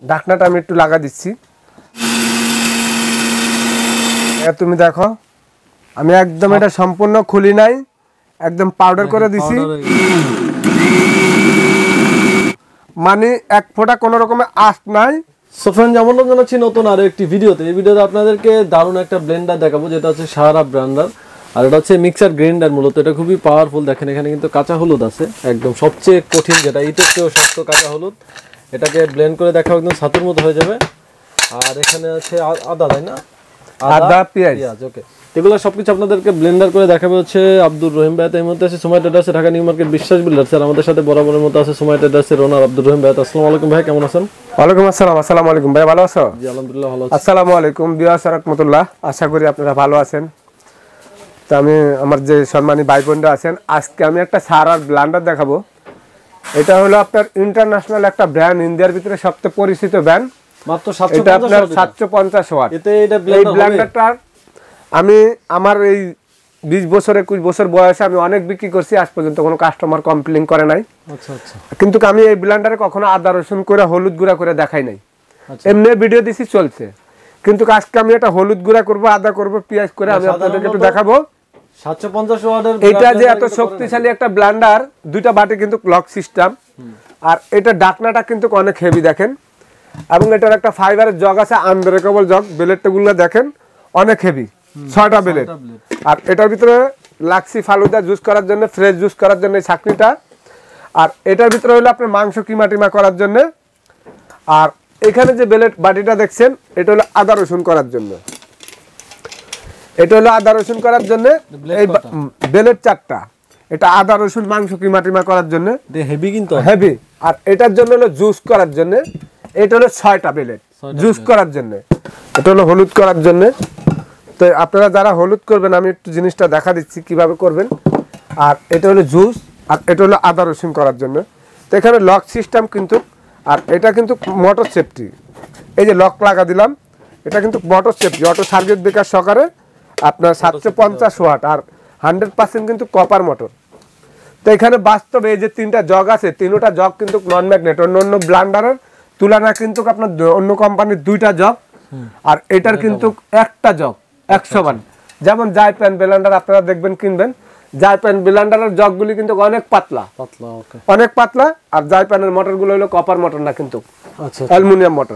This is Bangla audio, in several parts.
ঢাকনাটা আমি একটু লাগা দিচ্ছি। তুমি দেখো আমি একদম এটা সম্পূর্ণ খুলি নাই, একদম পাউডার করে দিছি, মানে এক ফোঁটা কোনো রকমের আঁশ নাই। সো ফ্রেন্ড, যেমন জানাচ্ছি নতুন আরো একটি ভিডিওতে। এই ভিডিওতে আপনাদেরকে দারুণ একটা ব্লেন্ডার দেখাবো, যেটা হচ্ছে সাহারা ব্র্যান্ডার, আর এটা হচ্ছে মিক্সার গ্রাইন্ডার। মূলত এটা খুবই পাওয়ারফুল। দেখেন এখানে কিন্তু কাঁচা হলুদ আছে, একদম সবচেয়ে কঠিন, যেটা ইটের চেয়েও শক্ত কাঁচা হলুদ। এটাকে ব্লেন্ড করে দেখাও, একদম ছাতুর মতো হয়ে যাবে। আর এখানে আছে আদা, তাই না? আদা, পেঁয়াজ, ওকে। এগুলো সবকিছু আপনাদেরকে ব্লেন্ডার করে দেখাবে হচ্ছে আব্দুর রহিম ভাই। এই মধ্যে আছে সময় traders, Dhaka new market Biswas builders. আর আমাদের সাথে বরাবরের মতো আছে সময় ট্রেডার্সের ওনার আব্দুর রহিম ভাই। আসসালামু আলাইকুম ভাই, কেমন আছেন? ওয়ালাইকুম আসসালাম। আসসালামু আলাইকুম ভাই, ভালো আছো? জি আলহামদুলিল্লাহ ভালো আছি। আসসালামু আলাইকুম বিয়াস রাহমাতুল্লাহ, আশা করি আপনারা ভালো আছেন। তো আমি আমার যে সম্মানী ভাই বোনরা আছেন, আজকে আমি একটা সাহারার ব্লেন্ডার দেখাবো। এটা হলো আপনার ইন্টারন্যাশনাল একটা ব্র্যান্ড, ইন্ডিয়ার ভিতরে সবচেয়ে পরিচিত ব্র্যান্ড। মাত্র 750 ওয়াট। এই ব্লেন্ডারটার আমি আমার এই 20 বছর 21 বছর বয়সে আমি অনেক বিক্রি করছি, আজ পর্যন্ত কোনো কাস্টমার কমপ্লেইন করে নাই। আচ্ছা আচ্ছা। কিন্তু আমি এই ব্লেন্ডারে কখনো আদা রসুন করে হলুদ গুঁড়া করে দেখাই নাই। এমনি ভিডিও দিছি চলছে, কিন্তু আজকে আমি এটা হলুদ গুঁড়া করব, আদা করব, পেঁয়াজ করে আমি আপনাদেরকে একটু দেখাবো। 750 ওয়াটের এটা যে এত শক্তিশালী একটা ব্লেন্ডার, দুইটা বাটি কিন্তু লক সিস্টেম, আর এটা ঢাকনাটা কিন্তু অনেক হেভি দেখেন, এবং এটার একটা ফাইবারের জগ আছে, আনব্রেকেবল জগ। ব্লেডগুলো দেখেন অনেক হেভি, 6টা ব্লেড। আর এটার ভিতরে লাক্সি ফালুদা জুস করার জন্য, ফ্রেশ জুস করার জন্য এই ছাকনিটা। আর এটার ভিতরে হলো আপনার মাংস কিমা টিমা করার জন্য। আর এখানে যে ব্লেড বাটিটা দেখছেন, এটা হলো আদা রসুন করার জন্য। এটা হলো আদা রসুন করার জন্য এই ব্লেড 4টা। এটা আদা রসুন মাংস কিমা টিমা করার জন্য হেভি, কিন্তু হেভি। আর এটার জন্য হলো জুস করার জন্য, এটা হলো 6টা ব্লেড জুস করার জন্য। এটা হলো হলুদ করার জন্য। তো আপনারা যারা হলুদ করবেন, আমি একটু জিনিসটা দেখা দিচ্ছি কিভাবে করবেন। আর এটা হলো জুস, আর এটা হলো আদা রসুন করার জন্য। তো এখানে লক সিস্টেম কিন্তু, আর এটা কিন্তু মোটর সেফটি। এই যে লক লাগা দিলাম, এটা কিন্তু motor safety, auto circuit breaker সহকারে আপনার 750 ওয়াট, আর 100% কিন্তু কপার মোটর। তো এখানে বাস্তবে এই যে 3টা জগ আছে, 3টা জগ কিন্তু নন ম্যাগনেট। অন্য ব্লেন্ডারের তুলনা কিন্তু আপনার অন্য কোম্পানির 2টা জগ, আর এটার কিন্তু একটা জগ 100 ওয়াট। যেমন জাইপ্যান ব্লেন্ডার আপনারা দেখবেন কিনবেন, জাইপ্যান ব্লেন্ডারের জগগুলি কিন্তু অনেক পাতলা, অনেক পাতলা। আর জাইপ্যানের মোটরগুলো হলো কপার মোটর না, কিন্তু অ্যালুমিনিয়াম মোটর।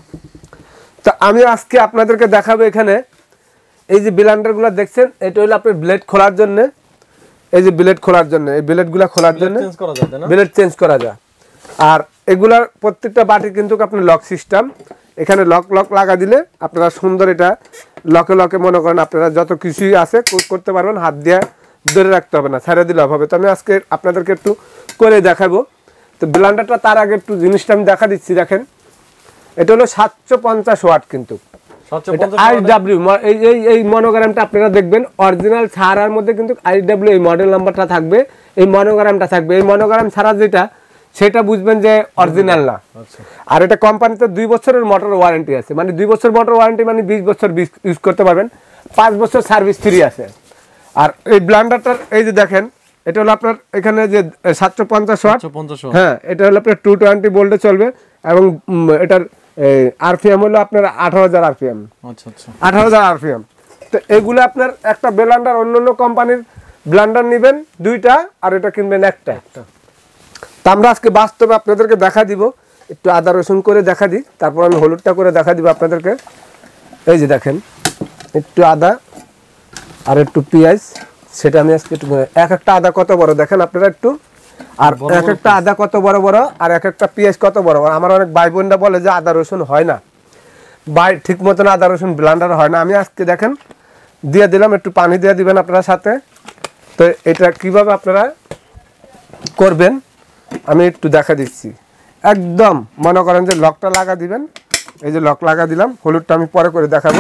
তো আমি আজকে আপনাদেরকে দেখাবো এখানে এই যে ব্লেন্ডারগুলো দেখছেন, এটা হলো আপনার ব্লেড খোলার জন্য। এই যে ব্লেড খোলার জন্য, এই ব্লেডগুলো খোলার জন্য ব্লেড চেঞ্জ করা যায়। আর এগুলার প্রত্যেকটা বাটি কিন্তু আপনার লক সিস্টেম। এখানে লক লাগা দিলে আপনারা সুন্দর এটা লকে মনে করেন আপনারা যত কিছুই আছে করতে পারবেন, হাত দিয়ে ধরে রাখতে হবে না, ছেড়ে দিলে হবে। তো আমি আজকে আপনাদেরকে একটু করে দেখাবো। তো ব্লেন্ডারটা তার আগে একটু জিনিসটা আমি দেখা দিচ্ছি। দেখেন এটা হলো 750 ওয়াট, কিন্তু আইডব্লিউ এই মনোগ্রামটা আপনারা দেখবেন অরিজিনাল সাহারার মধ্যে কিন্তু আইডব্লিউ এই মডেল নাম্বারটা থাকবে, এই মনোগ্রামটা থাকবে। এই মনোগ্রাম ছাড়া যেটা সেটা বুঝবেন যে অরিজিনাল না। আর এটা কোম্পানিতে 2 বছরের মোটর ওয়ারেন্টি আছে, মানে 2 বছর মোটর ওয়ারেন্টি মানে 20 বছর ইউজ করতে পারবেন, 5 বছর সার্ভিস ফ্রি আছে। আর এই ব্লেন্ডারটার এই যে দেখেন, এটা হলো আপনার এখানে যে 750 ওয়াট, হ্যাঁ, এটা হলো আপনার 220 ভোল্টে চলবে, এবং এটার আরপিএম হলো আপনার 18,000 আরপিএম। আচ্ছা আচ্ছা, 18,000 আরপিএম। তো এগুলো আপনার একটা ব্লেন্ডার, অন্য কোম্পানির ব্লেন্ডার নেবেন 2টা, আর এটা কিনবেন একটা। তো আমরা আজকে বাস্তবে আপনাদেরকে দেখা দিব, একটু আদা রসুন করে দেখা দিই, তারপর আমি হলুদটা করে দেখা দিব আপনাদেরকে। এই যে দেখেন, একটু আদা আর একটু পেঁয়াজ, সেটা আমি আজকে একটু, এক একটা আদা কত বড় দেখেন আপনারা একটু, আর এক একটা আদা কত বড় বড়, আর এক একটা পেঁয়াজ কত বড় বড়। আমার অনেক ভাই বোনরা বলে যে আদা রসুন হয় না, ঠিক মতন আদা রসুন ব্লেন্ডার হয় না। আমি আজকে দেখেন দিয়ে দিলাম, একটু পানি দিয়ে দিবেন আপনারা সাথে। তো এটা কিভাবে আপনারা করবেন আমি একটু দেখা দিচ্ছি। একদম মনে করেন যে লকটা লাগা দিবেন, এই যে লক লাগা দিলাম, হলুদটা আমি পরে করে দেখাবো।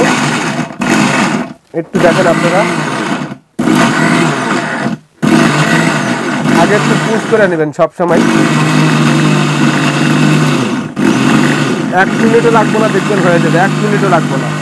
একটু দেখেন আপনারা, আগে একটু পুশ করে নেবেন সবসময়। 1 মিনিটও লাগবে না, দেখবেন হয়ে যাবে, 1 মিনিটও লাগবে না।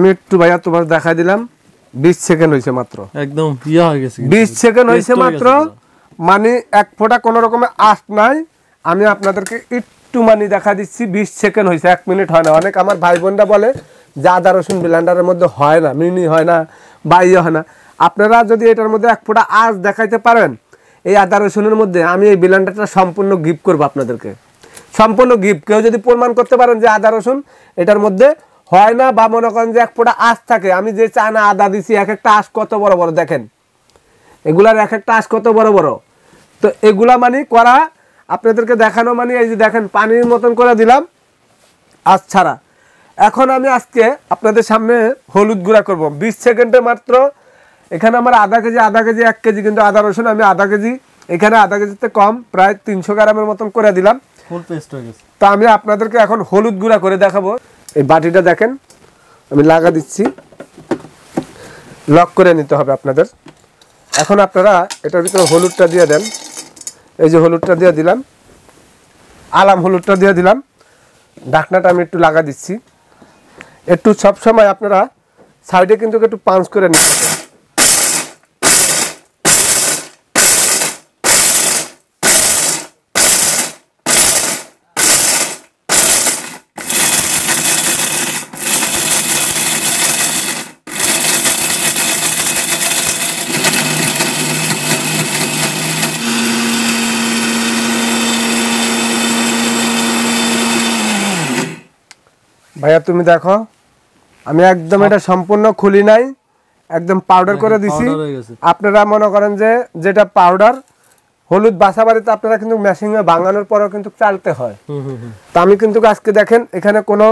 আমি একটু ভাইয়া তোমার দেখাই দিলাম 20 সেকেন্ড হয়েছে মাত্র, একদম ইয়া হয়ে গেছে 20 সেকেন্ড হয়েছে মাত্র, মানে এক ফোঁটা কোনো রকমের আঁচ নাই। আমি আপনাদেরকে একটু মানে দেখা দিচ্ছি, 20 সেকেন্ড হয়েছে, 1 মিনিট হয় না। অনেক আমার ভাই বোনরা বলে যে আদা রসুন ব্লেন্ডারের মধ্যে হয় না, মিনি হয় না বা ইয়ে হয় না। আপনারা যদি এটার মধ্যে এক ফোঁটা আঁচ দেখাইতে পারেন এই আদা রসুনের মধ্যে, আমি এই ব্লেন্ডারটা সম্পূর্ণ গিফট করবো আপনাদেরকে, সম্পূর্ণ গিফট। কেউ যদি প্রমাণ করতে পারেন যে আদা রসুন এটার মধ্যে হয় না, বা মনে করেন যে এক ফোঁটা আঁচ থাকে, আমি যে চায়না আদা দিছি এক একটা আঁচ কত বড় বড় দেখেন, এগুলার এক একটা আঁচ কত বড় বড়। তো এগুলা মানে করা আপনাদেরকে দেখানো, মানে এই যে দেখেন পানির মতন করে দিলাম আঁচ ছাড়া। এখন আমি আজকে আপনাদের সামনে হলুদ গুঁড়া করব 20 সেকেন্ডে মাত্র। এখানে আমার আধা কেজি 1 কেজি কিন্তু আদা রসুন আমি আধা কেজি, এখানে আধা কেজিতে কম প্রায় 300 গ্রামের মতন করে দিলাম, ফুল পেস্ট হয়ে গেছে। তো আমি আপনাদেরকে এখন হলুদ গুঁড়া করে দেখাবো। এই বাটিটা দেখেন আমি লাগা দিচ্ছি, লক করে নিতে হবে আপনাদের। এখন আপনারা এটার ভিতরে হলুদটা দিয়ে দেন, এই যে হলুদটা দিয়ে দিলাম, আলাম হলুদটা দিয়ে দিলাম। ঢাকনাটা আমি একটু লাগা দিচ্ছি। একটু সবসময় আপনারা সাইডে কিন্তু একটু পাঞ্চ করে নিতে হবে। ভাইয়া তুমি দেখো আমি একদম এটা সম্পূর্ণ খুলি নাই, একদম পাউডার করে দিছি। আপনারা মনে করেন যে যেটা পাউডার হলুদ বাসা বাড়িতে আপনারা কিন্তু মেশিনে ভাঙানোর পরেও কিন্তু চালতে হয়। তা আমি কিন্তু আজকে দেখেন এখানে কোনো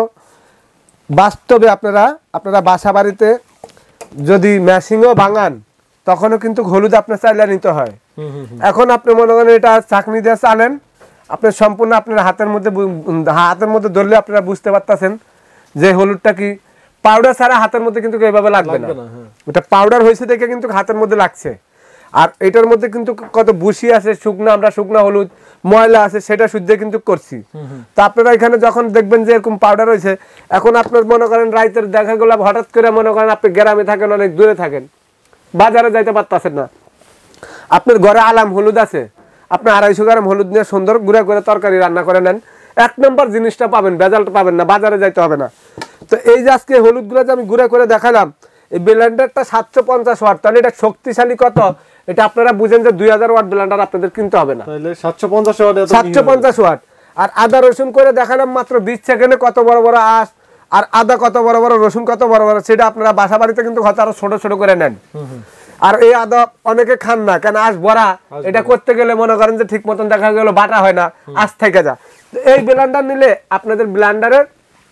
বাস্তবে আপনারা বাসা বাড়িতে যদি মেশিনও ভাঙান তখনও কিন্তু হলুদ আপনার চাইলে নিতে হয়। এখন আপনি মনে করেন এটা চাকনি দিয়ে চালেন, আপনার সম্পূর্ণ আপনার হাতের মধ্যে ধরলে আপনারা বুঝতে পারতেছেন যে হলুদটা কি পাউডার ছাড়া হাতের মধ্যে কিন্তু এইভাবে লাগবে না। এটা পাউডার হয়েছে দেখে কিন্তু হাতের মধ্যে লাগছে। আর এটার মধ্যে কিন্তু কত বুশি আছে, আমরা শুকনা হলুদ ময়লা আছে সেটা শুদ্ধ কিন্তু করছি। তো আপনারা এখানে যখন দেখবেন যে এরকম পাউডার হয়েছে, এখন আপনার মনে করেন রাইতের দেখা গেল হঠাৎ করে মনে করেন আপনি গ্রামে থাকেন, অনেক দূরে থাকেন, বাজারে যাইতে পারতেছেন না, আপনার ঘরে আলাম হলুদ আছে, আপনি 250 গ্রাম হলুদ নিয়ে সুন্দর গুঁড়া করে তরকারি রান্না করে নেন, 1 নম্বর জিনিসটা পাবেন, ভেজালটা পাবেন না, বাজারে যাইতে হবে না। তো এই যে আজকে হলুদ গুঁড়া যে আমি গুঁড়া করে দেখালাম, এই ব্লেন্ডারটা 750 ওয়াট, তাহলে এটা শক্তিশালী কত এটা আপনারা বুঝেন যে 2000 ওয়াট ব্লেন্ডার আপনাদের কিনতে হবে না, তাহলে 750 ওয়াট। 750 ওয়াট। আর আদা রসুন করে দেখালাম মাত্র 20 সেকেন্ডে কত বড় বড় আঁশ, আর আদা কত বড় বড়, রসুন কত বড় বড়, সেটা আপনারা বাসা বাড়িতে কিন্তু হয়তো আরো ছোট ছোট করে নেন। আর এই আদা অনেকে খান না, কেন আঁশ ভরা, এটা করতে গেলে মনে করেন যে ঠিক মতন দেখা গেল বাটা হয় না, আঁশ থেকে যা। এই ব্লেন্ডার নিলে আপনাদের ব্লেন্ডারের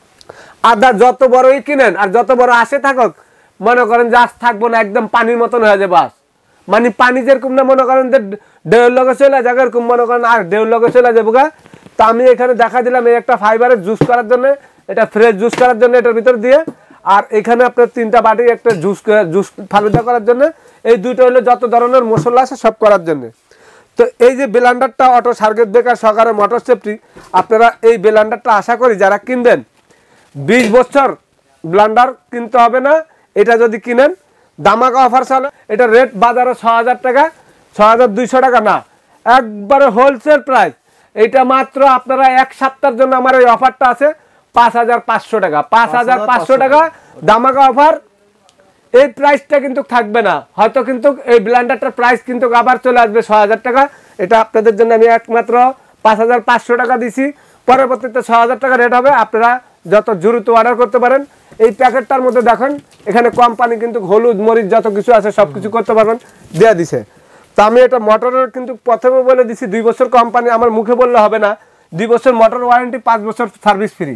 আদা যত বড়ই কিনেন আর যত বড় আসে থাকুক, মনে করেন যে আঁশ থাকবো না, একদম পানির মতন হয়ে যাবে আঁশ। মানে পানি যেরকম না মনে করেন যে ঢেউর লগে চলে যাবে, এরকম মনে করেন আর ঢেউর লগে চলে যাবো গা। তো আমি এখানে দেখা দিলাম এই একটা ফাইবারের জুস করার জন্য, এটা ফ্রেশ জুস করার জন্য এটার ভিতর দিয়ে, আর এখানে আপনার 3টা বাটি একটা জুস ফালুদা করার জন্য, এই দুইটা হলো যত ধরনের মশলা আছে সব করার জন্য। তো এই যে ব্লেন্ডারটা অটো সার্কিট ব্রেকার সহকারে মোটর সেফটি, আপনারা এই ব্লেন্ডারটা আশা করি যারা কিনবেন 20 বছর ব্লেন্ডার কিনতে হবে না। এটা যদি কিনেন দামাকা অফার চলে, এটা রেট বাজারে 6000 টাকা, 6200 টাকা না, একবারে হোলসেল প্রাইস। এটা মাত্র আপনারা 1 সপ্তাহের জন্য আমার এই অফারটা আছে 5500 টাকা, 5500 টাকা দামাকা অফার। এই প্রাইসটা কিন্তু থাকবে না, হয়তো কিন্তু এই ব্লেন্ডারটার প্রাইস কিন্তু আবার চলে আসবে 6000 টাকা। এটা আপনাদের জন্য আমি একমাত্র 5500 টাকা দিছি, পরবর্তীতে 6000 টাকা রেট হবে। আপনারা যত দ্রুত অর্ডার করতে পারেন। এই প্যাকেটটার মধ্যে দেখেন এখানে কোম্পানি কিন্তু হলুদ মরিচ যত কিছু আছে সব কিছু করতে পারবেন দেয়া দিছে। তো আমি এটা মোটরের কিন্তু প্রথমে বলে দিছি 2 বছর কোম্পানি, আমার মুখে বললে হবে না, 2 বছর মোটর ওয়ারেন্টি, 5 বছর সার্ভিস ফ্রি।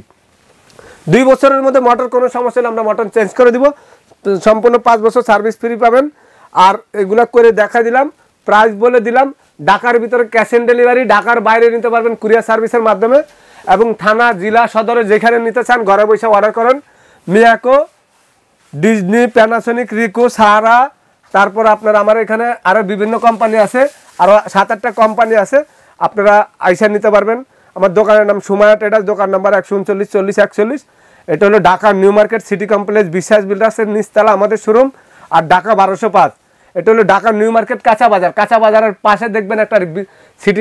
2 বছরের মধ্যে মোটর কোনো সমস্যা হলে আমরা মোটর চেঞ্জ করে দিব, সম্পূর্ণ 5 বছর সার্ভিস ফ্রি পাবেন। আর এগুলা করে দেখা দিলাম, প্রাইস বলে দিলাম। ঢাকার ভিতরে ক্যাশ অন ডেলিভারি, ঢাকার বাইরে নিতে পারবেন কুরিয়ার সার্ভিসের মাধ্যমে, এবং থানা জেলা সদরে যেখানে নিতে চান ঘরে বসে অর্ডার করেন। Miyako, Disney, Panasonic, Rico, Sahara, তারপর আপনার আমার এখানে আরও বিভিন্ন কোম্পানি আছে, আরও 7-8টা কোম্পানি আছে, আপনারা আইসা নিতে পারবেন। আমার দোকানের নাম সুমায়া ট্রেডার্স, দোকান নাম্বার 139 40 41। এটা হলো Dhaka new market city complex Biswas বিল্ডার্সের নিচতলা আমাদের শোরুম। আর ঢাকা 1205, এটা হলো ঢাকা নিউ মার্কেট কাঁচা বাজার। কাঁচা বাজারের পাশে দেখবেন একটা সিটি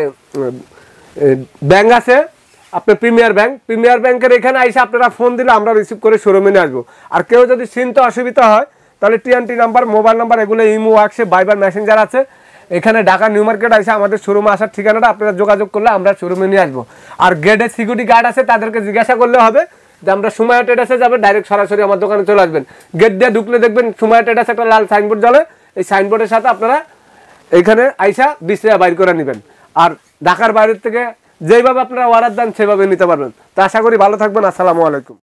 ব্যাংক আছে, আপনার প্রিমিয়ার ব্যাংক। প্রিমিয়ার ব্যাংকের এখানে এসে আপনারা ফোন দিলে আমরা রিসিভ করে শোরুমে নিয়ে আসবো। আর কেউ যদি চিনতে অসুবিধা হয় তাহলে টিএনটি নাম্বার, মোবাইল নাম্বার এগুলো ইমো, হোয়াটসঅ্যাপ, ভাইবার, মেসেঞ্জার আছে। এখানে ঢাকা নিউ মার্কেট এসে আমাদের শোরুমে আসার ঠিকানাটা আপনারা যোগাযোগ করলে আমরা শোরুমে নিয়ে আসবো। আর গেটে সিকিউরিটি গার্ড আছে, তাদেরকে জিজ্ঞাসা করলে হবে যে আমরা সুমাইয়া ট্রেডার্সে যাবে, ডাইরেক্ট সরাসরি আমার দোকানে চলে আসবেন। গেট দিয়ে ঢুকলে দেখবেন সুমাইয়া ট্রেডার্স একটা লাল সাইনবোর্ড জ্বলে, এই সাইনবোর্ডের সাথে আপনারা এইখানে আইসা 20 টাকা বাইর করে নেবেন। আর ঢাকার বাইরের থেকে যেইভাবে আপনারা অর্ডার দেন সেভাবে নিতে পারবেন। তো আশা করি ভালো থাকবেন। আসসালামু আলাইকুম।